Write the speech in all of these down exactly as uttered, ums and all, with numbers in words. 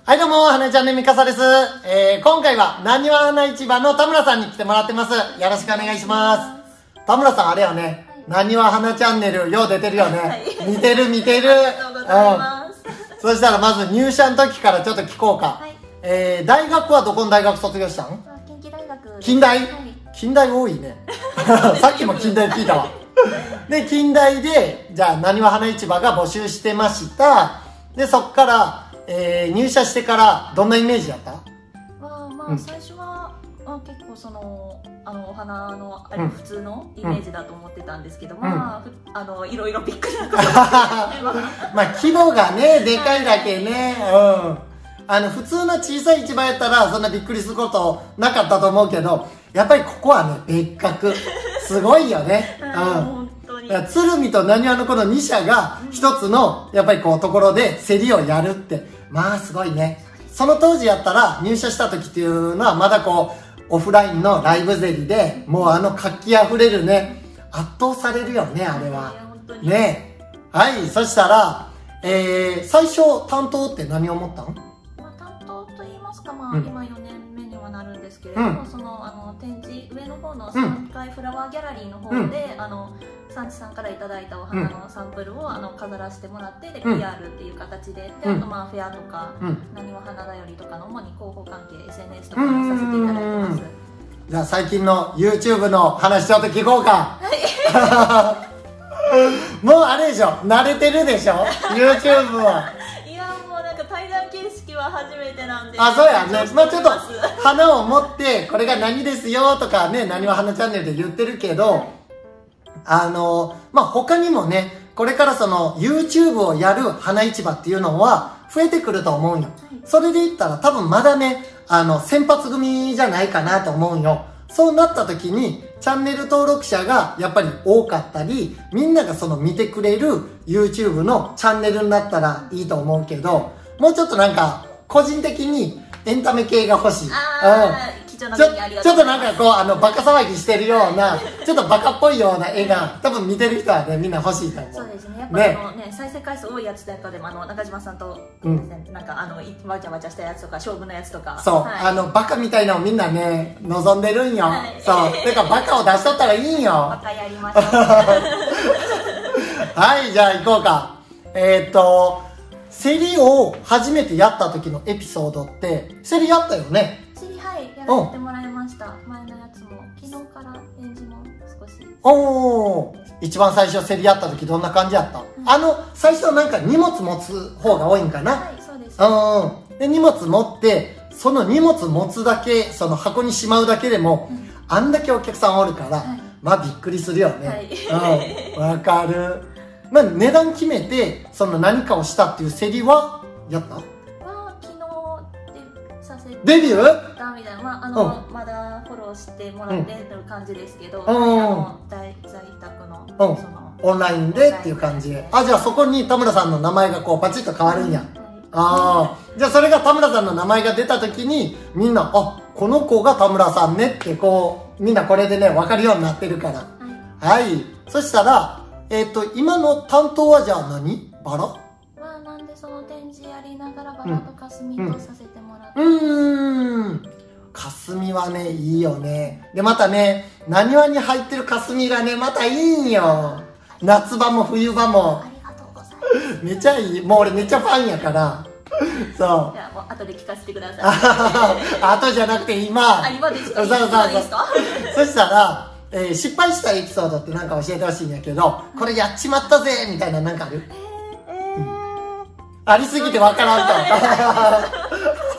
はいどうも、花ちゃんのみかさです。えー、今回は、なにわ花市場の田村さんに来てもらってます。よろしくお願いします。田村さんあれよね、なにわ花チャンネル、よう出てるよね。はい、見てる見てる。 ありがとうございます。 うん。そしたらまず入社の時からちょっと聞こうか。はい、えー、大学はどこの大学卒業したん？ 近畿大学。 近大？はい、近大多いね。さっきも近大聞いたわ。で、近大で、じゃあ、なにわ花市場が募集してました。で、そっから、えー、入社してからどんなイメージやった？ まあまあ、うん、最初は、まあ、結構そのあのお花のあれ、うん、普通のイメージだと思ってたんですけど、うん、まああのいろいろびっくりなことがまあ規模がねでかいだけね、うん、あの普通の小さい市場やったらそんなびっくりすることなかったと思うけど、やっぱりここはね別格すごいよね。うん、鶴見となにわのこのに社が一つのやっぱりこうところで競りをやるって、まあすごいね。その当時やったら入社した時っていうのはまだこうオフラインのライブ競りでもうあの活気あふれるね、圧倒されるよねあれはね。はい、そしたら、えー、最初担当って何を思ったの？ まあ、担当と言いますか、まあ、うん、今よねんめにはなるんですけれども、うん、そのあの展示上の方のさんがいフラワーギャラリーの方で、うん、あの産地さんからいただいたお花のサンプルを、うん、あの飾らせてもらって、で ピーアール っていう形で、であとまあフェアとか、なにわ花だよりとかの主に広報関係 エスエヌエス とかもさせていただいてます。 じゃあ最近の YouTube の話ちょっと聞こうか。もうあれでしょ、慣れてるでしょ YouTube は。 いやもうなんか対談形式は初めてなんで。 あ、そうやね。まあちょっと花を持ってこれが何ですよとかね、なにわ花チャンネルで言ってるけど、はい、あのまあ他にもね、これからその YouTube をやる花市場っていうのは増えてくると思うよ。はい、それで言ったら多分まだね、あの先発組じゃないかなと思うよ。そうなった時にチャンネル登録者がやっぱり多かったり、みんながその見てくれる YouTube のチャンネルになったらいいと思うけど、もうちょっとなんか個人的にエンタメ系が欲しい。ちょ, ちょっとなんかこうあのバカ騒ぎしてるようなちょっとバカっぽいような絵が多分見てる人はねみんな欲しいと思う。 そうですね。やっぱりあのね、ね再生回数多いやつなんかでもあの中島さんと、うん、なんかあのわちゃわちゃしたやつとか勝負のやつとか、 そう、はい、あのバカみたいなのをみんなね望んでるんよ。はい、そうてかバカを出しとったらいいんよ。 バカやりましょう。 はい、じゃあ行こうか。えー、っと競りを初めてやった時のエピソードって、競りやったよね。 はい、やらせてもらいました。前のやつも昨日から展示も少し。 おお、一番最初競りやった時どんな感じやった？うん、あの最初なんか荷物持つ方が多いんかな。 はい、そうです。 うん。で荷物持ってその荷物持つだけ、その箱にしまうだけでも、うん、あんだけお客さんおるから、はい、まあびっくりするよね。はい、うん、わかる。まあ値段決めてその何かをしたっていう競りはやった？デビューみたいな、まああの、うん、まだフォローしてもらってる感じですけど、うん、あの在在宅の、うん、そのオンラインでっていう感じで、あ、じゃあそこに田村さんの名前がこうパチッと変わるんや。うん、はい、ああ、じゃあそれが田村さんの名前が出た時にみんな、あ、この子が田村さんねってこうみんなこれでね分かるようになってるから。はい、はい、そしたらえっ、ー、と今の担当はじゃあ何？バラ？ まあなんでその展示やりながらバラとかすみとさせてもらって、 うん、うーん、霞はねいいよね。でまたね、なにわに入ってる霞がねまたいいんよ。夏場も冬場も。 ありがとうございます。 めちゃいい。もう俺めっちゃファンやからそうじゃあもう後で聞かせてください。 後じゃなくて今。 あ、今ですか？ そうそうそう。そしたら、えー、失敗したエピソードってなんか教えてほしいんやけど、これやっちまったぜみたいななんかある？えーうん、ありすぎてわからんと。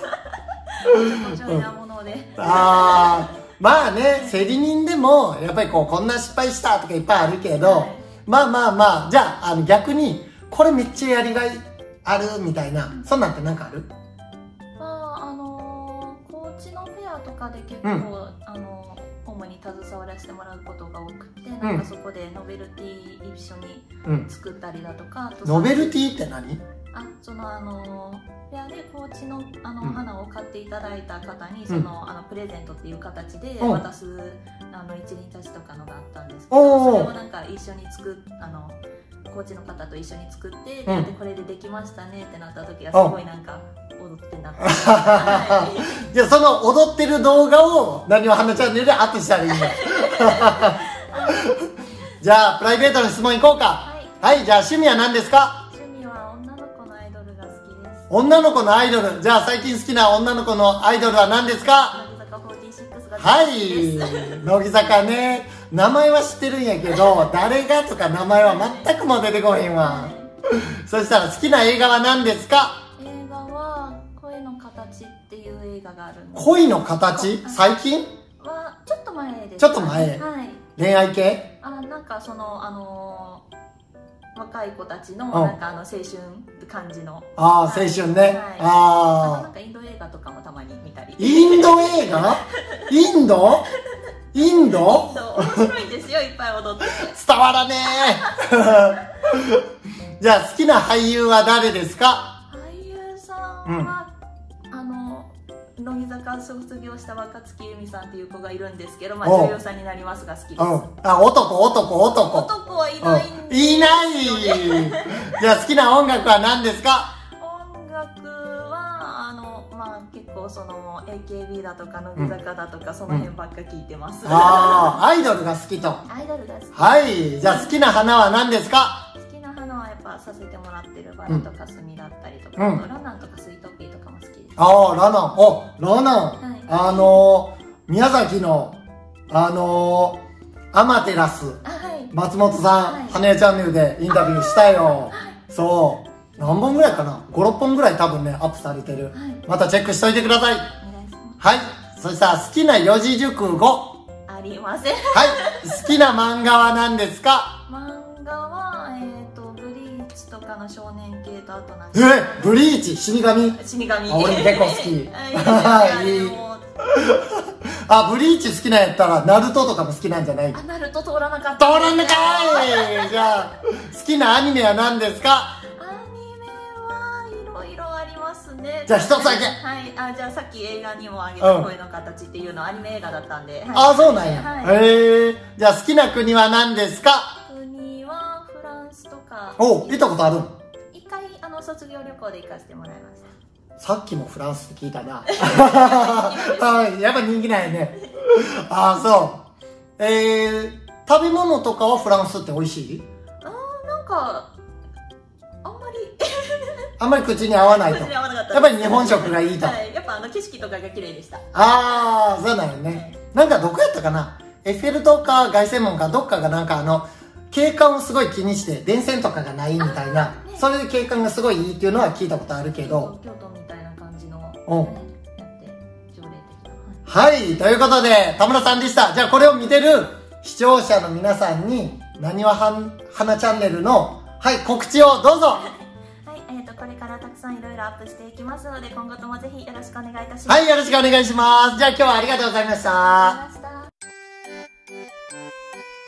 ああ、まあね、競り人でもやっぱりこうこんな失敗したとかいっぱいあるけど、はい、まあまあまあ、じゃあ、あの逆にこれめっちゃやりがいあるみたいな、うん、そんなんってなんかある？ まああのー、高知のフェアとかで結構、うん、あのー主に携わらせてもらうことが多くて、なんかそこでノベルティ一緒に作ったりだとか、 うん、ノベルティって何？ あ、そのあのフェアで高知のあの、うん、花を買っていただいた方にその、うん、あのプレゼントっていう形で渡す、あの一輪たちとかのがあったんですけど、それをなんか一緒に作っあのコーチの方と一緒に作って、 うん、 でこれでできましたねってなった時はすごいなんか踊ってなって、 はい、じゃあその踊ってる動画をなにわ花チャンネルでアップしたらいいんだじゃあプライベートの質問いこうか。はい、はい、じゃあ趣味は何ですか？ 趣味は女の子のアイドルが好きです。 女の子のアイドル。じゃあ最近好きな女の子のアイドルは何ですか？ 乃木坂フォーティーシックスがは好きです。 い、乃木坂ね。名前は知ってるんやけど誰がとか名前は全くも出てこへんわ。そしたら好きな映画は何ですか？ 映画は恋の形っていう映画があるんです。 恋の形？最近？ はちょっと前です。 ちょっと前。 はい。 恋愛系？ あ、なんかそのあのー、若い子たちのなんかあの青春感じの。 ああ、青春ね。はい、ああ。なんかインド映画とかもたまに見たり。 インド映画？インド？インド？ 面白いんですよ、いっぱい踊ってて。 伝わらねえ。じゃあ好きな俳優は誰ですか？ 俳優さんは、うん、あの乃木坂卒業した若月由美さんっていう子がいるんですけど、まあ女優さんになりますが好きです。 あ、男男男。 男はいないんで。いない。じゃあ好きな音楽は何ですか？ 音楽はあのまあ結構その エーケービー だとか乃木坂だとか、うん、その辺ばっか聞いてます。うん、 ああ、アイドルが好きと。 アイドルが好き。 はい。じゃあ好きな花は何ですか？ 好きな花はやっぱさせてもらってるバラとかスミだったりとか、うん、ラナンとかスイートピーとかも好きです。 ああ、ラナン。お、ラナン。はい、あのー、宮崎の、あのー、アマテラス、はい、松本さん、はい、花屋チャンネルでインタビューしたよ。そう。何本ぐらいかな ?ご、ろっぽんぐらい多分ね、アップされてる。はい、またチェックしといてください。お願いします。はい。そしたら好きな四字熟語。 ありません。 はい。好きな漫画は何ですか？ 漫画は、えっと、ブリーチとかの少年系とあとなんか。 えブリーチ死神死神。 俺結構好き。はい。あ、ブリーチ好きなんやったら、ナルトとかも好きなんじゃない？ あ、ナルト通らなかった。 通らんのかーい。じゃあ、好きなアニメは何ですか？ ね、 じゃあ一つだけ。 はい、あ、じゃあさっき映画にもあげた声の形っていうのはアニメ映画だったんで。はい、 あ、そうなんや。はい、へえ。じゃあ好きな国は何ですか？ 国はフランスとか。 お、行ったことある？ 一回あの卒業旅行で行かせてもらいました。 さっきもフランスって聞いたな。はい、やっぱ人気なんやね。あ、そう。えー、食べ物とかはフランスって美味しい？ あー、なんかあんまり。 あんまり口に合わないと。 口に合わなかった。 やっぱり日本食がいいと。 はい、やっぱあの景色とかが綺麗でした。 ああ、そうなんよね。はい、なんかどこやったかな、エッフェル塔か凱旋門かどっかがなんかあの、景観をすごい気にして電線とかがないみたいな、ね、それで景観がすごいいいっていうのは聞いたことあるけど。 京都みたいな感じの、ね、 うん、 やって条例的な。 はい、はい、ということで田村さんでした。じゃあこれを見てる視聴者の皆さんになにわ花チャンネルの、はい、告知をどうぞ。 これからたくさんいろいろアップしていきますので、今後ともぜひよろしくお願いいたします。 はい、よろしくお願いします。じゃあ今日はありがとうございました。 ありがとうございました。